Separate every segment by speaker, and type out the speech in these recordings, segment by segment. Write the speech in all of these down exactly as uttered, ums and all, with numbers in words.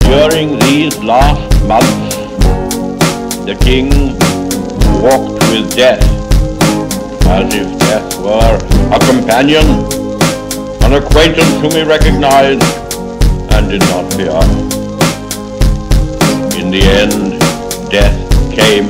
Speaker 1: During these last months, the king walked with death, as if death were a companion, an acquaintance whom he recognized and did not fear. In the end, death came.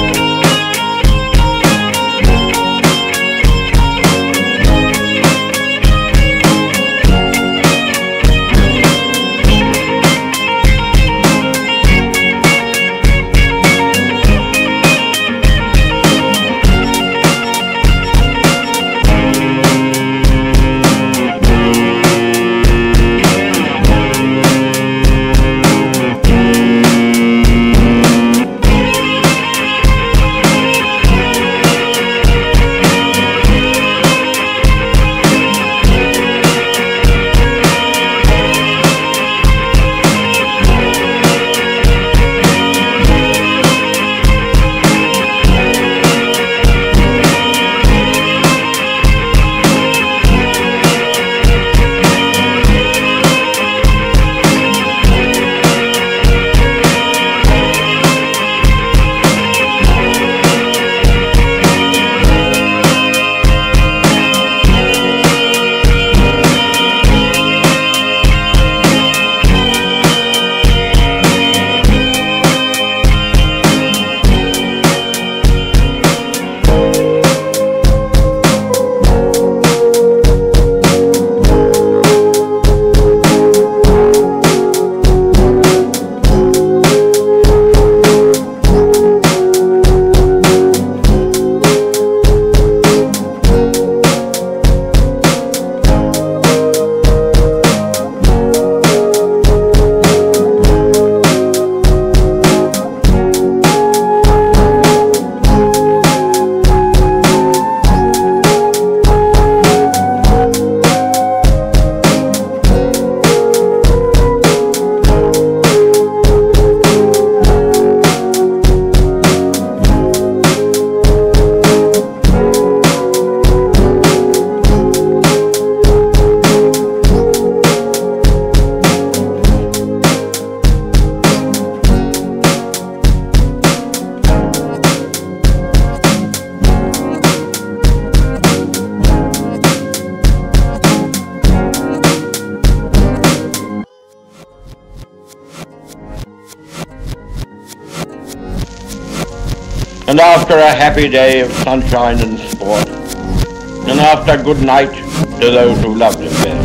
Speaker 1: And after a happy day of sunshine and sport, and after good night to those who loved it best,